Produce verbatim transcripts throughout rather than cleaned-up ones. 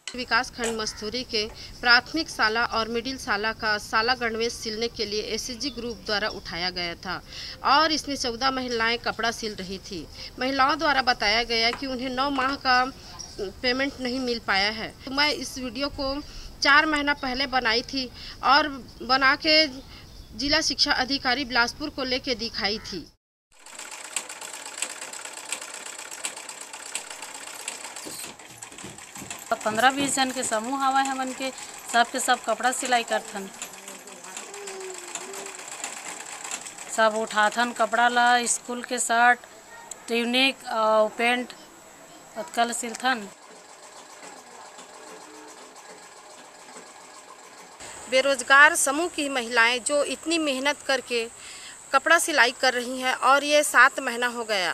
विकास खंड मस्तूरी के प्राथमिक शाला और मिडिल शाला का शाला गणवेश सिलने के लिए एसएचजी ग्रुप द्वारा उठाया गया था और इसमें चौदह महिलाएं कपड़ा सिल रही थी। महिलाओं द्वारा बताया गया कि उन्हें नौ माह का पेमेंट नहीं मिल पाया है। तो मैं इस वीडियो को चार महीना पहले बनाई थी और बना के जिला शिक्षा अधिकारी बिलासपुर को लेके दिखाई थी। पंद्रह बीस जन के समूह हवा है हमन के, सब के सब कपड़ा सिलाई करथन। सब उठाथन कपड़ा ला, स्कूल के शर्ट, ट्यूनिक और पेंट पतकल सिलथन। बेरोजगार समूह की महिलाएं जो इतनी मेहनत करके कपड़ा सिलाई कर रही हैं और ये सात महीना हो गया।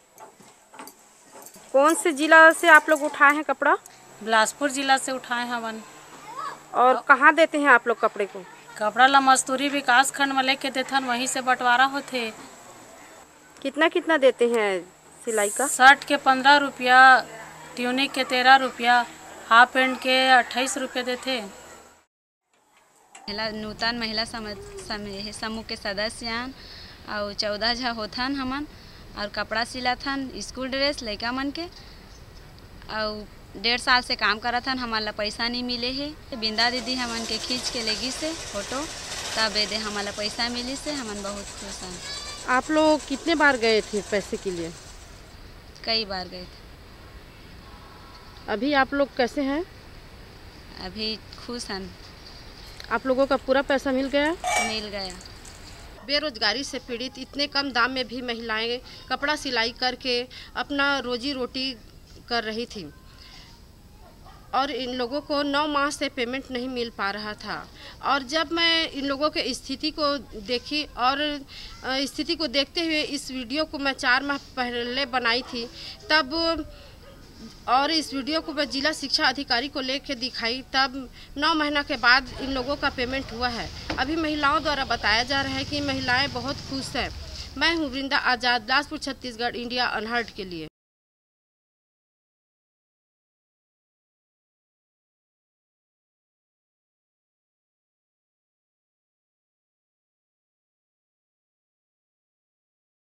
कौन से जिला से आप लोग उठाए हैं कपड़ा? बिलासपुर जिला से उठाए हमन। और कहाँ देते हैं आप लोग कपड़े को? कपड़ा ला मस्तूरी विकास खंड में लेके देथन, वहीं से बंटवारा होते। कितना कितना देते हैं सिलाई का? शर्ट के पंद्रह रुपया, ट्यूनिक के तेरह रुपया, हाफ पेंट के अट्ठाईस रुपये देते। महिला नूतन महिला समूह के सदस्य और चौदह झा होथन हमन और कपड़ा सिलाथन, स्कूल ड्रेस लड़का मन के। और डेढ़ साल से काम करथन, हमारा पैसा नहीं मिले है। बिंदा दीदी हमन के खींच के लेगी से फोटो, तब दे हमारा पैसा मिली से हमन बहुत खुश हैं। आप लोग कितने बार गए थे पैसे के लिए? कई बार गए थे। अभी आप लोग कैसे हैं? अभी खुश हैं। आप लोगों का पूरा पैसा मिल गया? मिल गया। बेरोजगारी से पीड़ित इतने कम दाम में भी महिलाएं कपड़ा सिलाई करके अपना रोजी रोटी कर रही थी और इन लोगों को नौ माह से पेमेंट नहीं मिल पा रहा था। और जब मैं इन लोगों के स्थिति को देखी और स्थिति को देखते हुए इस वीडियो को मैं चार माह पहले बनाई थी, तब और इस वीडियो को मैं जिला शिक्षा अधिकारी को लेकर दिखाई, तब नौ महीना के बाद इन लोगों का पेमेंट हुआ है। अभी महिलाओं द्वारा बताया जा रहा है कि महिलाएं बहुत खुश हैं। मैं हूँ वृंदा आज़ाद, बिलासपुर छत्तीसगढ़, इंडिया अनहर्ड के लिए।